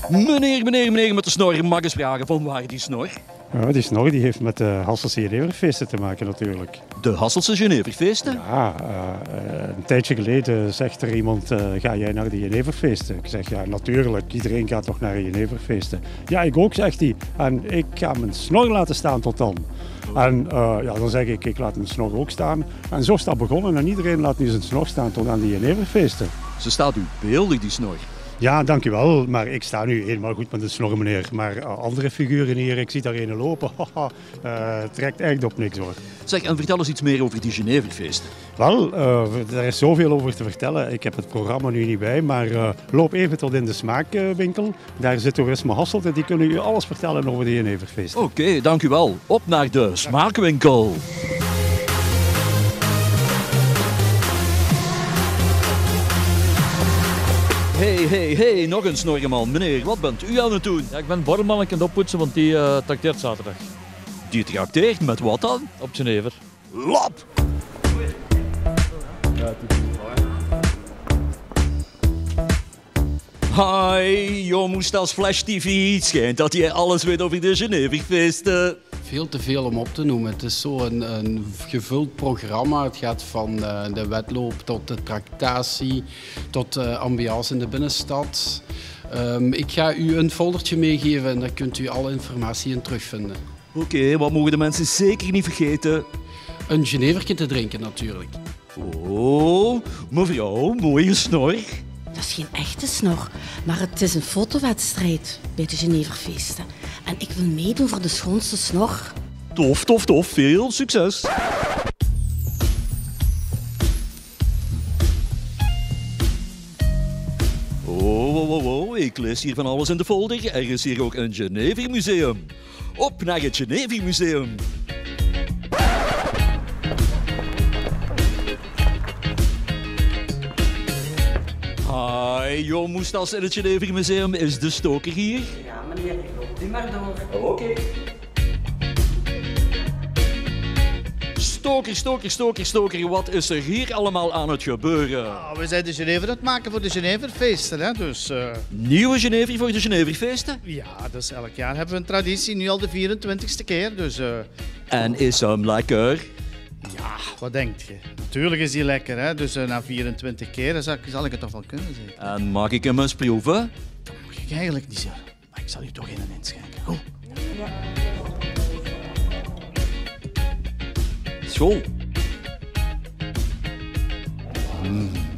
Meneer met de snor, mag eens vragen van waar die snor? Ja, die snor die heeft met de Hasselse Jeneverfeesten te maken natuurlijk. De Hasselse Jeneverfeesten? Ja, een tijdje geleden zegt er iemand, ga jij naar de Jeneverfeesten? Ik zeg, ja natuurlijk, iedereen gaat toch naar de Jeneverfeesten. Ja, ik ook, zegt hij. En ik ga mijn snor laten staan tot dan. En ja, dan zeg ik laat mijn snor ook staan. En zo is dat begonnen en iedereen laat nu zijn snor staan tot aan de Jeneverfeesten. Ze staat u beeldig, die snor. Ja, dankjewel. Maar ik sta nu helemaal goed met de snor, meneer. Maar andere figuren hier, ik zie daar een lopen. Trekt echt op niks, hoor. Zeg, en vertel eens iets meer over die Jeneverfeesten. Wel, er is zoveel over te vertellen. Ik heb het programma nu niet bij, maar loop even tot in de smaakwinkel. Daar zit Toerisme Hasselt en die kunnen u alles vertellen over de Jeneverfeesten. Oké, dank u wel. Op naar de smaakwinkel. Hey, nog een snorreman. Meneer, wat bent u aan het doen? Ja, ik ben borrelmannetje aan het oppoetsen, want die trakteert zaterdag. Die trakteert met wat dan? Op Genever. Lap! Hi, je moest als Flash TV. Schijnt dat jij alles weet over de Jeneverfeesten. Veel te veel om op te noemen. Het is zo een gevuld programma. Het gaat van de wedloop tot de tractatie, tot ambiance in de binnenstad. Ik ga u een foldertje meegeven en daar kunt u alle informatie in terugvinden. Oké, wat mogen de mensen zeker niet vergeten? Een Genevertje te drinken natuurlijk. Oh, mevrouw, mooie snor. Dat is geen echte snor, maar het is een fotowedstrijd bij de Jeneverfeesten. En ik wil meedoen voor de schoonste snor. Tof, veel succes. Oh, ik lees hier van alles in de folder. Er is hier ook een Jenevermuseum. Op naar het Jenevermuseum. Hi, Jo Moestas in het Jenevermuseum. Is de stoker hier? Ja, meneer, loopt u maar door. Oké. Stoker, wat is er hier allemaal aan het gebeuren? We zijn de Genever aan het maken voor de Geneverfeesten. Hè? Dus, Nieuwe Genever voor de Jeneverfeesten? ja, dus elk jaar hebben we een traditie, nu al de 24ste keer. Dus, En is hem lekker? ja, wat denkt je? Natuurlijk is die lekker, hè? Dus na 24 keer zal ik het toch wel kunnen zeker. En mag ik hem eens proeven? Dat mag ik eigenlijk niet zeggen, maar ik zal u toch in een inschenken. Oh. School.